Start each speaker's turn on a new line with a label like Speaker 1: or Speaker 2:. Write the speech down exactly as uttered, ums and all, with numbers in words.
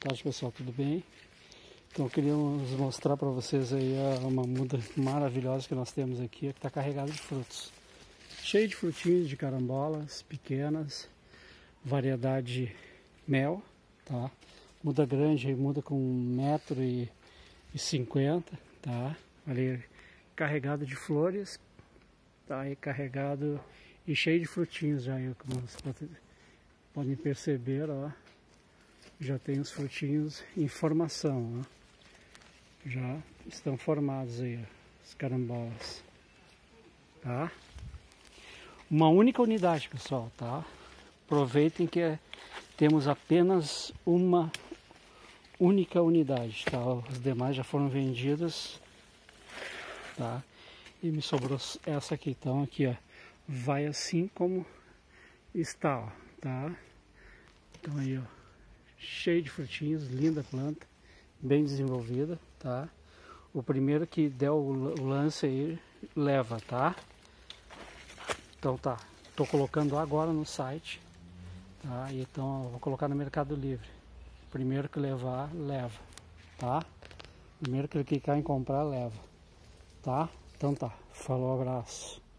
Speaker 1: tarde, pessoal, tudo bem? Então queríamos mostrar para vocês aí uma muda maravilhosa que nós temos aqui, que está carregada de frutos. Cheio de frutinhos, de carambolas pequenas, variedade de mel, tá? Muda grande, aí muda com um metro e cinquenta, tá? Ali carregado de flores, tá aí carregado e cheio de frutinhos já, aí, como vocês podem perceber, ó. Já tem os frutinhos em formação, ó. Já estão formados aí, ó, as carambolas, tá? Uma única unidade, pessoal, tá? Aproveitem que é, temos apenas uma única unidade, tá? Os demais já foram vendidos, tá? E me sobrou essa aqui, então aqui, ó, vai assim como está, ó, tá? Então aí, ó, cheio de frutinhos, linda planta, bem desenvolvida, tá? O primeiro que der o lance aí, leva, tá? Então tá, tô colocando agora no site, tá? Então eu vou colocar no Mercado Livre. Primeiro que levar, leva, tá? Primeiro que ele clicar em comprar, leva, tá? Então tá, falou, abraço.